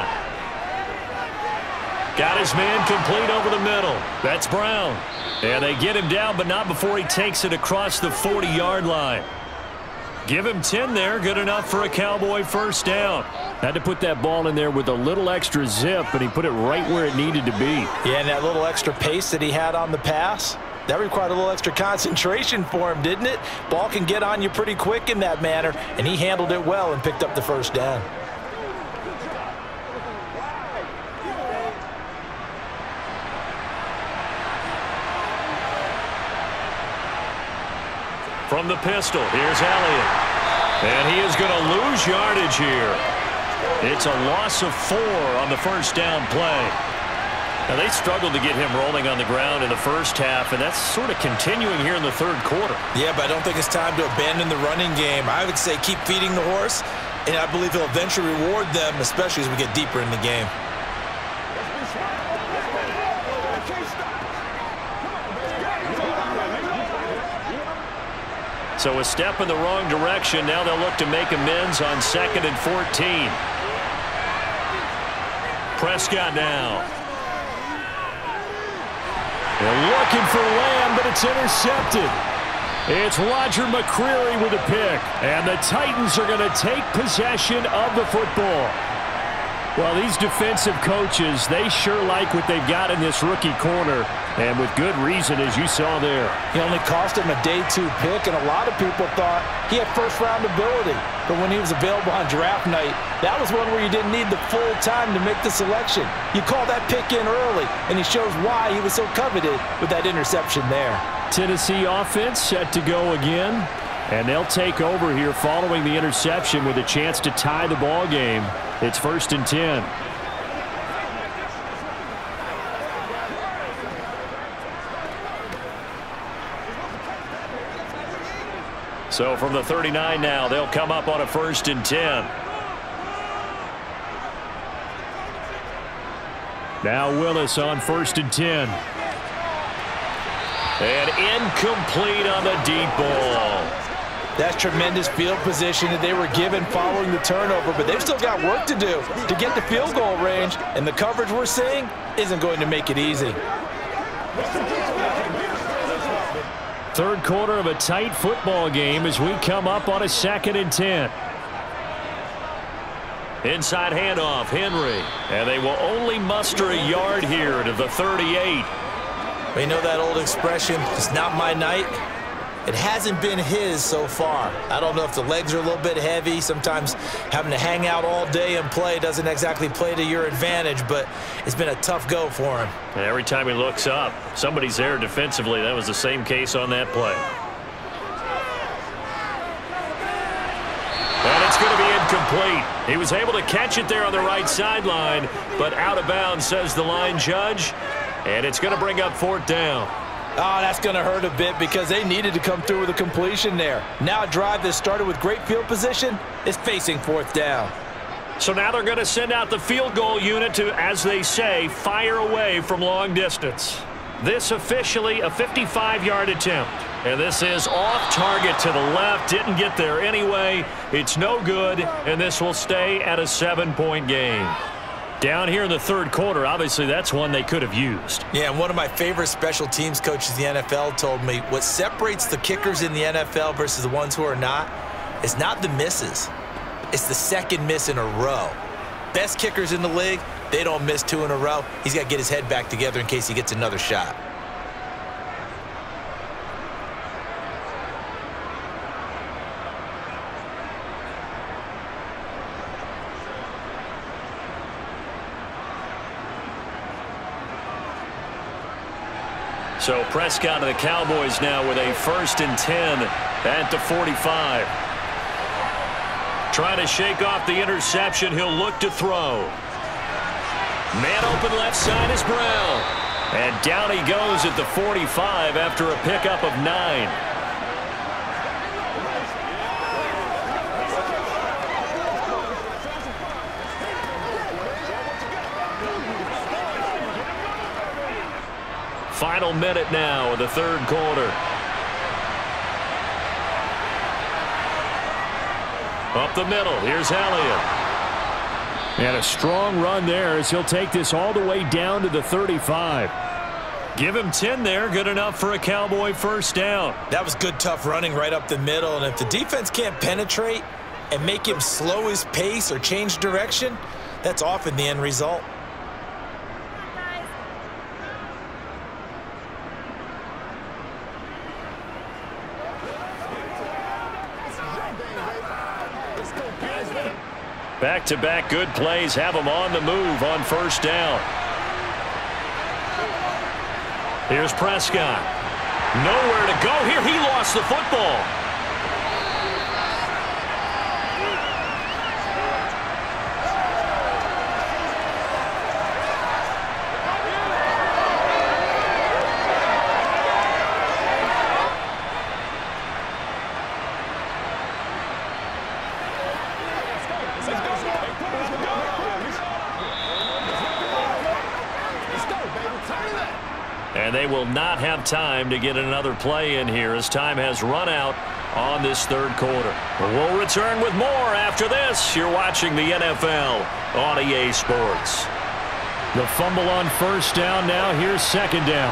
Speaker 2: Got his man complete over the middle. That's Brown. And they get him down, but not before he takes it across the forty-yard line. Give him ten there. Good enough for a Cowboy first down. Had to put that ball in there with a little extra zip, and he put it right where it needed to be.
Speaker 3: Yeah, and that little extra pace that he had on the pass, that required a little extra concentration for him, didn't it? Ball can get on you pretty quick in that manner, and he handled it well and picked up the first down.
Speaker 2: From the pistol, here's Elliott. And he is going to lose yardage here. It's a loss of four on the first down play. Now, they struggled to get him rolling on the ground in the first half, and that's sort of continuing here in the third quarter.
Speaker 3: Yeah, but I don't think it's time to abandon the running game. I would say keep feeding the horse, and I believe he'll eventually reward them, especially as we get deeper in the game.
Speaker 2: So a step in the wrong direction. Now they'll look to make amends on second and fourteen. Prescott now. They're looking for Lamb, but it's intercepted. It's Roger McCreary with a pick, and the Titans are going to take possession of the football. Well, these defensive coaches, they sure like what they've got in this rookie corner, and with good reason, as you saw there.
Speaker 3: He only cost him a day two pick, and a lot of people thought he had first-round ability. But when he was available on draft night, that was one where you didn't need the full time to make the selection. You call that pick in early, and he shows why he was so coveted with that interception there.
Speaker 2: Tennessee offense set to go again, and they'll take over here following the interception with a chance to tie the ball game. It's first and ten. So from the thirty-nine now, they'll come up on a first and ten. Now Willis on first and ten. And incomplete on the deep ball.
Speaker 3: That's tremendous field position that they were given following the turnover, but they've still got work to do to get the field goal range, and the coverage we're seeing isn't going to make it easy.
Speaker 2: Third quarter of a tight football game as we come up on a second and ten. Inside handoff, Henry. And they will only muster a yard here to the thirty-eight.
Speaker 3: Well, you know that old expression, it's not my night. It hasn't been his so far. I don't know if the legs are a little bit heavy. Sometimes having to hang out all day and play doesn't exactly play to your advantage, but it's been a tough go for him.
Speaker 2: And every time he looks up, somebody's there defensively. That was the same case on that play. And it's going to be incomplete. He was able to catch it there on the right sideline, but out of bounds, says the line judge. And it's going to bring up fourth down.
Speaker 3: Oh, that's going to hurt a bit because they needed to come through with a completion there. Now a drive that started with great field position is facing fourth down.
Speaker 2: So now they're going to send out the field goal unit to, as they say, fire away from long distance. This officially a fifty-five yard attempt. And this is off target to the left. Didn't get there anyway. It's no good, and this will stay at a seven point game. Down here in the third quarter, obviously that's one they could have used.
Speaker 3: Yeah, and one of my favorite special teams coaches in the N F L told me what separates the kickers in the N F L versus the ones who are not is not the misses. It's the second miss in a row. Best kickers in the league, they don't miss two in a row. He's got to get his head back together in case he gets another shot.
Speaker 2: So Prescott of the Cowboys now with a first and ten at the forty-five. Trying to shake off the interception. He'll look to throw. Man open left side is Brown. And down he goes at the forty-five after a pickup of nine. Final minute now of the third quarter. Up the middle, here's Elliott. And a strong run there as he'll take this all the way down to the thirty-five. Give him ten there, good enough for a Cowboy first down.
Speaker 3: That was good, tough running right up the middle, and if the defense can't penetrate and make him slow his pace or change direction, that's often the end result.
Speaker 2: Back-to-back good plays have him on the move on first down. Here's Prescott. Nowhere to go here. He lost the football. And they will not have time to get another play in here as time has run out on this third quarter. We'll return with more after this. You're watching the N F L on E A Sports. The fumble on first down now. Here's second down.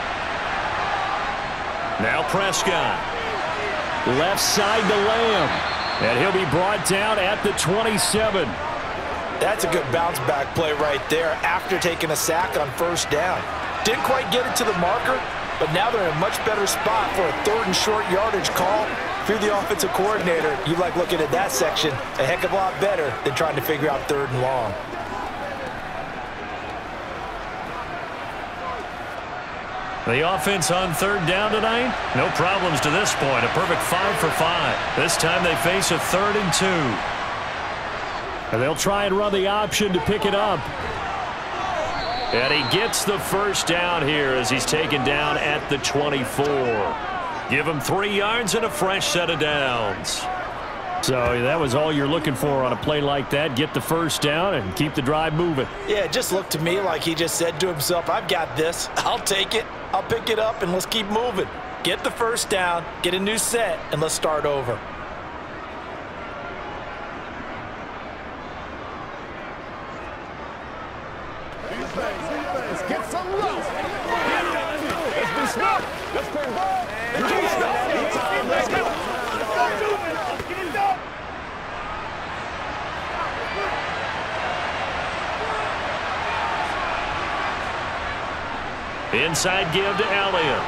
Speaker 2: Now Prescott. Left side to Lamb. And he'll be brought down at the twenty-seven.
Speaker 3: That's a good bounce back play right there after taking a sack on first down. Didn't quite get it to the marker, but now they're in a much better spot for a third and short yardage call. If you're the offensive coordinator, you like looking at that section a heck of a lot better than trying to figure out third and long.
Speaker 2: The offense on third down tonight, no problems to this point. A perfect five for five. This time they face a third and two. And they'll try and run the option to pick it up. And he gets the first down here as he's taken down at the twenty-four. Give him three yards and a fresh set of downs. So that was all you're looking for on a play like that. Get the first down and keep the drive moving.
Speaker 3: Yeah, it just looked to me like he just said to himself, I've got this. I'll take it. I'll pick it up, and let's keep moving. Get the first down, get a new set, and let's start over.
Speaker 5: Let's get some love. Let's be smart. Let's play ball. Let's get it done. Let's go. Let's do it. Let's get it done.
Speaker 2: Inside give to Elliott.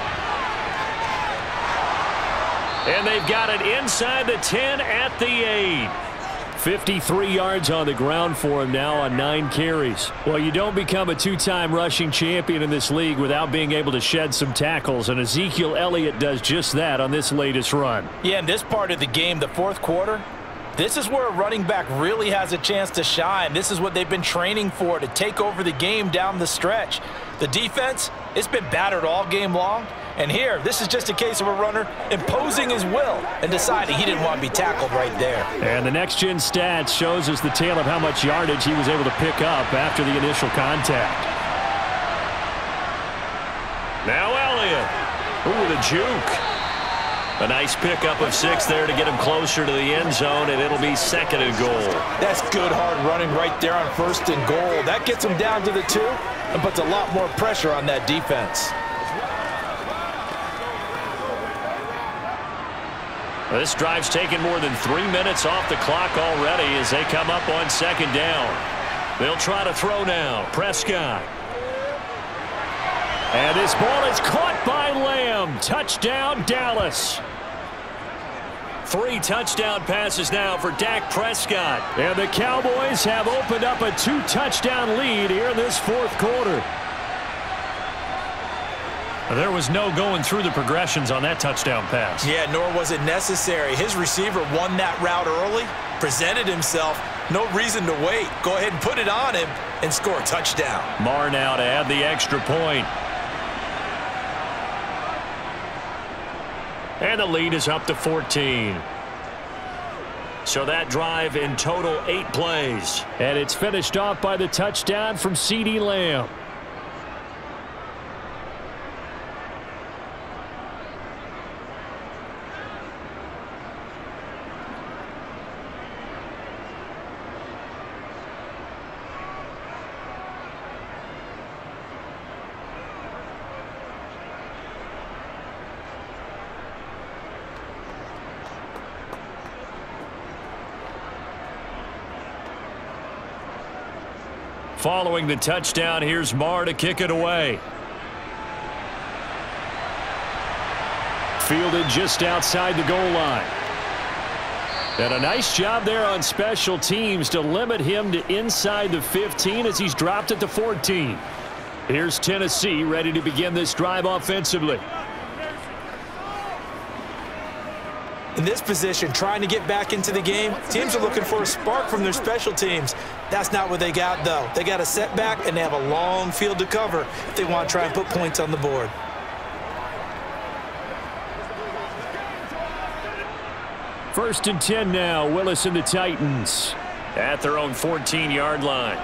Speaker 2: And they've got it inside the ten at the eight. fifty-three yards on the ground for him now on nine carries. Well, you don't become a two-time rushing champion in this league without being able to shed some tackles, and Ezekiel Elliott does just that on this latest run.
Speaker 3: Yeah, in this part of the game, the fourth quarter, this is where a running back really has a chance to shine. This is what they've been training for, to take over the game down the stretch. The defense, it's been battered all game long. And here, this is just a case of a runner imposing his will and deciding he didn't want to be tackled right there.
Speaker 2: And the next-gen stats shows us the tale of how much yardage he was able to pick up after the initial contact. Now Elliott. Ooh, the juke. A nice pickup of six there to get him closer to the end zone, and it'll be second and goal.
Speaker 3: That's good hard running right there on first and goal. That gets him down to the two and puts a lot more pressure on that defense.
Speaker 2: This drive's taken more than three minutes off the clock already as they come up on second down. They'll try to throw now. Prescott. And this ball is caught by Lamb. Touchdown, Dallas. Three touchdown passes now for Dak Prescott. And the Cowboys have opened up a two-touchdown lead here in this fourth quarter. There was no going through the progressions on that touchdown pass.
Speaker 3: Yeah, nor was it necessary. His receiver won that route early, presented himself, no reason to wait. Go ahead and put it on him and score a touchdown.
Speaker 2: Marr now to add the extra point. And the lead is up to fourteen. So that drive in total eight plays. And it's finished off by the touchdown from CeeDee Lamb. Following the touchdown, here's Marr to kick it away. Fielded just outside the goal line. And a nice job there on special teams to limit him to inside the fifteen as he's dropped it to fourteen. Here's Tennessee ready to begin this drive offensively.
Speaker 3: In this position, trying to get back into the game, teams are looking for a spark from their special teams. That's not what they got, though. They got a setback, and they have a long field to cover if they want to try and put points on the board.
Speaker 2: First and ten now, Willis and the Titans at their own fourteen-yard line.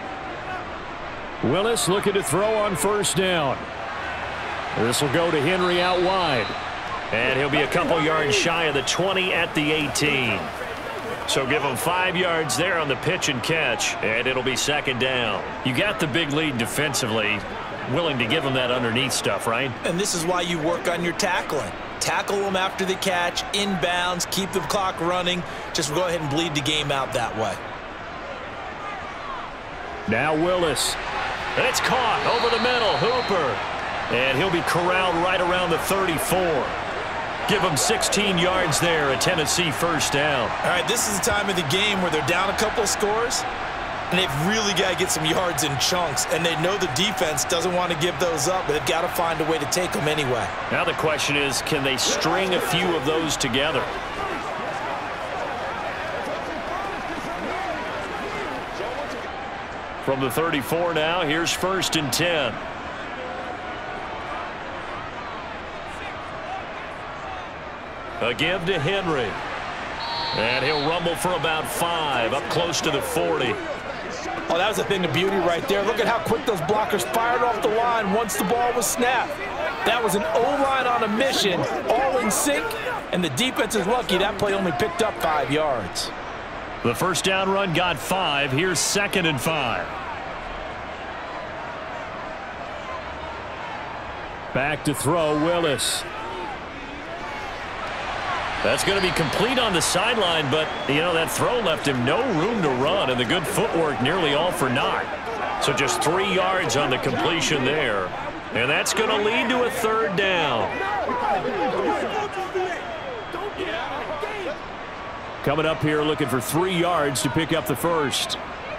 Speaker 2: Willis looking to throw on first down. This will go to Henry out wide. And he'll be a couple yards shy of the twenty at the eighteen. So give him five yards there on the pitch and catch, and it'll be second down. You got the big lead defensively. Willing to give him that underneath stuff, right?
Speaker 3: And this is why you work on your tackling. Tackle them after the catch, inbounds, keep the clock running. Just go ahead and bleed the game out that way.
Speaker 2: Now Willis. And it's caught over the middle. Hooper. And he'll be corralled right around the thirty-four. Give them sixteen yards there, a Tennessee first down.
Speaker 3: All right, this is the time of the game where they're down a couple of scores, and they've really got to get some yards in chunks, and they know the defense doesn't want to give those up, but they've got to find a way to take them anyway.
Speaker 2: Now the question is, can they string a few of those together? From the thirty-four now, here's first and ten. A give to Henry. And he'll rumble for about five, up close to the forty.
Speaker 3: Oh, that was a thing of beauty right there. Look at how quick those blockers fired off the line once the ball was snapped. That was an O-line on a mission, all in sync, and the defense is lucky that play only picked up five yards.
Speaker 2: The first down run got five. Here's second and five. Back to throw, Willis. That's going to be complete on the sideline, but, you know, that throw left him no room to run, and the good footwork nearly all for naught. So just three yards on the completion there, and that's going to lead to a third down. Coming up here looking for three yards to pick up the first.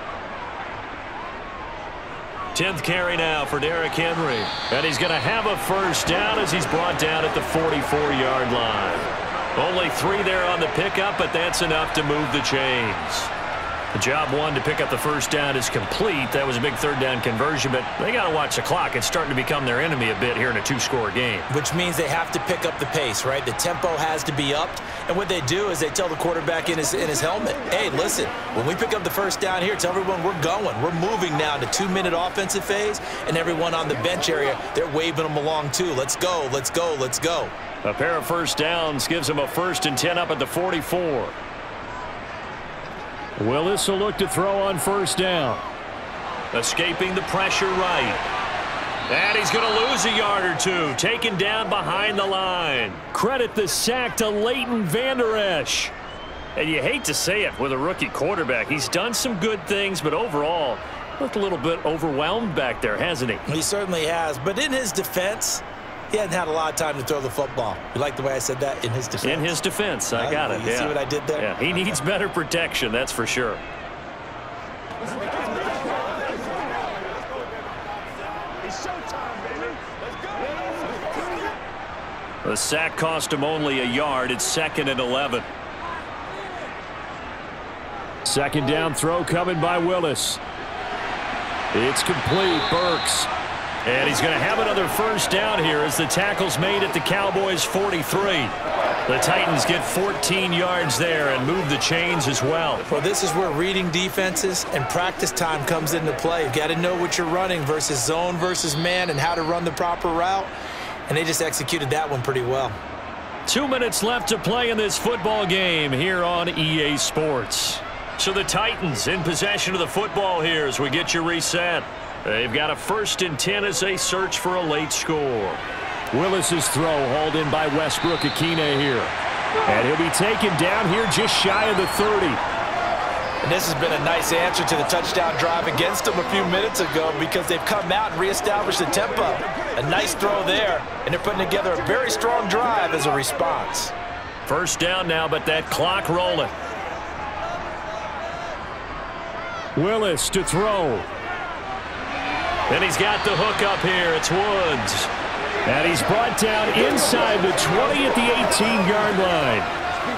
Speaker 2: tenth carry now for Derrick Henry, and he's going to have a first down as he's brought down at the forty-four-yard line. Only three there on the pickup, but that's enough to move the chains. The job one to pick up the first down is complete. That was a big third down conversion, but they got to watch the clock. It's starting to become their enemy a bit here in a two-score game.
Speaker 3: Which means they have to pick up the pace, right? The tempo has to be upped, and what they do is they tell the quarterback in his, in his helmet, hey, listen, when we pick up the first down here, tell everyone we're going. We're moving now to two-minute offensive phase, and everyone on the bench area, they're waving them along too. Let's go, let's go, let's go.
Speaker 2: A pair of first downs gives them a first and ten up at the forty-four. Willis will look to throw on first down. Escaping the pressure right. And he's going to lose a yard or two. Taken down behind the line. Credit the sack to Leighton Vander Esch. And you hate to say it with a rookie quarterback. He's done some good things, but overall, looked a little bit overwhelmed back there, hasn't he?
Speaker 3: He certainly has. But in his defense, he hadn't had a lot of time to throw the football. You like the way I said that? In his defense?
Speaker 2: In his defense. I got it.
Speaker 3: You
Speaker 2: yeah.
Speaker 3: see what I did there?
Speaker 2: Yeah. He needs better protection, that's for sure. The sack cost him only a yard. It's second and eleven. Second down throw coming by Willis. It's complete. Burks. And he's going to have another first down here as the tackle's made at the Cowboys' forty-three. The Titans get fourteen yards there and move the chains as well.
Speaker 3: Well, this is where reading defenses and practice time comes into play. You've got to know what you're running versus zone versus man and how to run the proper route. And they just executed that one pretty well.
Speaker 2: Two minutes left to play in this football game here on E A Sports. So the Titans in possession of the football here as we get you reset. They've got a first and ten as they search for a late score. Willis's throw hauled in by Westbrook-Ikhine here. And he'll be taken down here just shy of the thirty.
Speaker 3: And this has been a nice answer to the touchdown drive against them a few minutes ago because they've come out and reestablished the tempo. A nice throw there, and they're putting together a very strong drive as a response.
Speaker 2: First down now, but that clock rolling. Willis to throw. Then he's got the hook up here. It's Woods. And he's brought down inside the twenty at the eighteen-yard line.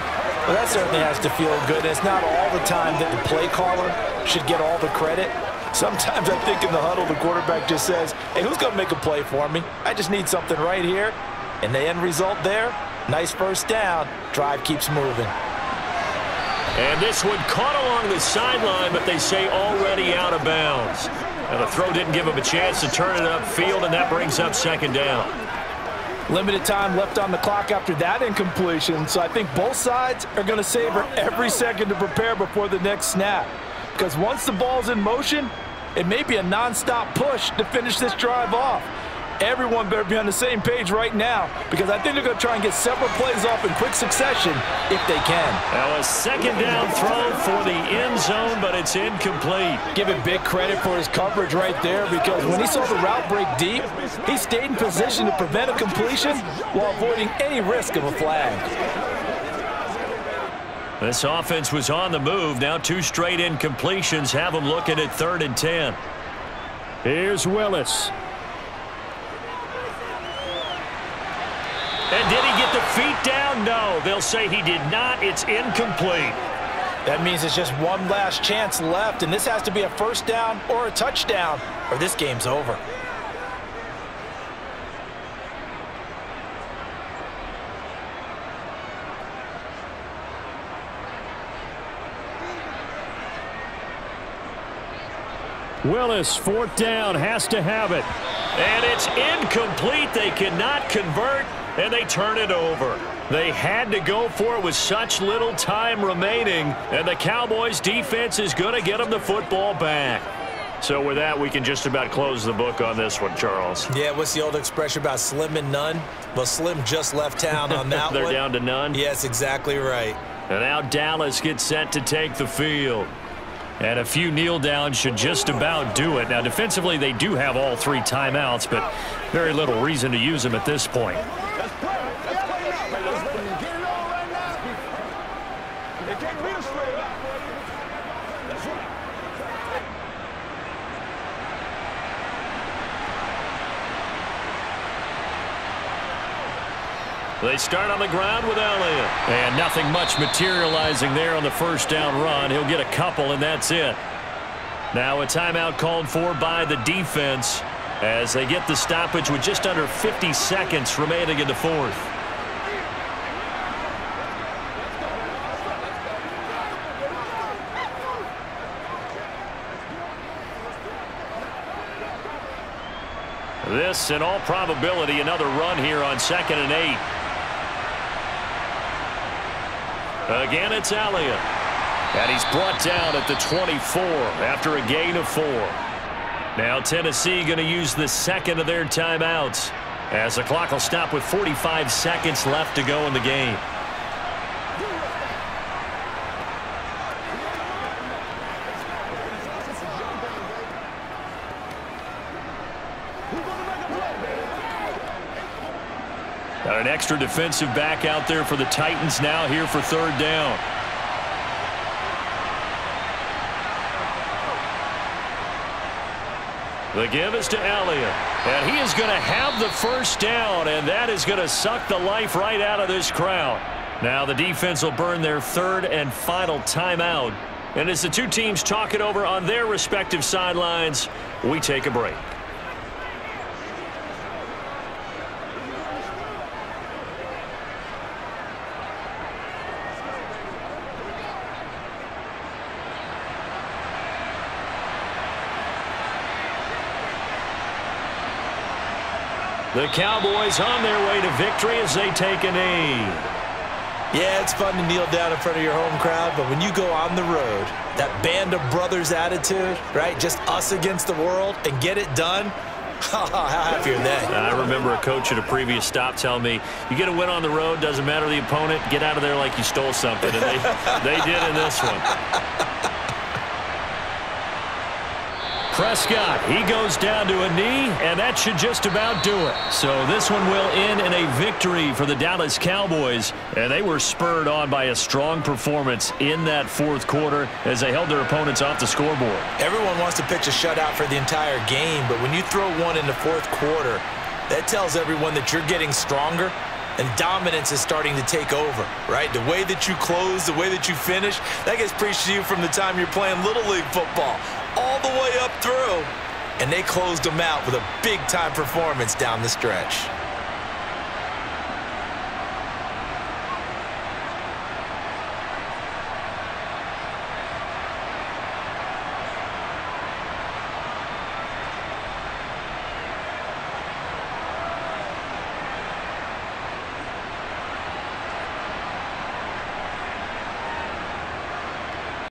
Speaker 3: Well, that certainly has to feel good. It's not all the time that the play caller should get all the credit. Sometimes I think in the huddle, the quarterback just says, hey, who's going to make a play for me? I just need something right here. And the end result there, nice first down. Drive keeps moving.
Speaker 2: And this one caught along the sideline, but they say already out of bounds. And the throw didn't give him a chance to turn it upfield, and that brings up second down.
Speaker 3: Limited time left on the clock after that incompletion, so I think both sides are going to savor every second to prepare before the next snap. Because once the ball's in motion, it may be a non-stop push to finish this drive off. Everyone better be on the same page right now, because I think they're going to try and get several plays off in quick succession if they can.
Speaker 2: Now a second down throw for the end zone, but it's incomplete.
Speaker 3: Give it big credit for his coverage right there, because when he saw the route break deep, he stayed in position to prevent a completion while avoiding any risk of a flag.
Speaker 2: This offense was on the move. Now two straight incompletions have them looking at third and ten. Here's Willis. And did he get the feet down? No, they'll say he did not. It's incomplete.
Speaker 3: That means it's just one last chance left, and this has to be a first down or a touchdown, or this game's over.
Speaker 2: Willis, fourth down, has to have it. And it's incomplete. They cannot convert, and they turn it over. They had to go for it with such little time remaining, and the Cowboys' defense is going to get them the football back. So with that, we can just about close the book on this one, Charles.
Speaker 3: Yeah, what's the old expression about slim and none? Well, Slim just left town on that
Speaker 2: They're
Speaker 3: one.
Speaker 2: down to none?
Speaker 3: Yes, exactly right.
Speaker 2: And now Dallas gets set to take the field. And a few kneel downs should just about do it. Now, defensively, they do have all three timeouts, but very little reason to use them at this point.
Speaker 5: Let's play. Let's play now. Let's play. Get it on right now. They can't beat us straight up. That's right.
Speaker 2: They start on the ground with Elliott. And nothing much materializing there on the first down run. He'll get a couple, and that's it. Now a timeout called for by the defense as they get the stoppage with just under fifty seconds remaining in the fourth. This, in all probability, another run here on second and eight. Again, it's Elliott. And he's brought down at the twenty-four after a gain of four. Now Tennessee going to use the second of their timeouts as the clock will stop with forty-five seconds left to go in the game. Got an extra defensive back out there for the Titans now here for third down. The give is to Elliott. And he is going to have the first down, and that is going to suck the life right out of this crowd. Now the defense will burn their third and final timeout. And as the two teams talk it over on their respective sidelines, we take a break. The Cowboys on their way to victory as they take a knee.
Speaker 3: Yeah, it's fun to kneel down in front of your home crowd, but when you go on the road, that band of brothers attitude, right, just us against the world, and get it done, how happy are they?
Speaker 2: I remember a coach at a previous stop telling me, you get a win on the road, doesn't matter the opponent, get out of there like you stole something, and they, they did in this one. Prescott, he goes down to a knee, and that should just about do it. So this one will end in a victory for the Dallas Cowboys, and they were spurred on by a strong performance in that fourth quarter as they held their opponents off the scoreboard.
Speaker 3: Everyone wants to pitch a shutout for the entire game, but when you throw one in the fourth quarter, that tells everyone that you're getting stronger and dominance is starting to take over, right? The way that you close, the way that you finish, that gets preached to you from the time you're playing Little League football all the way up through. And they closed them out with a big-time performance down the stretch.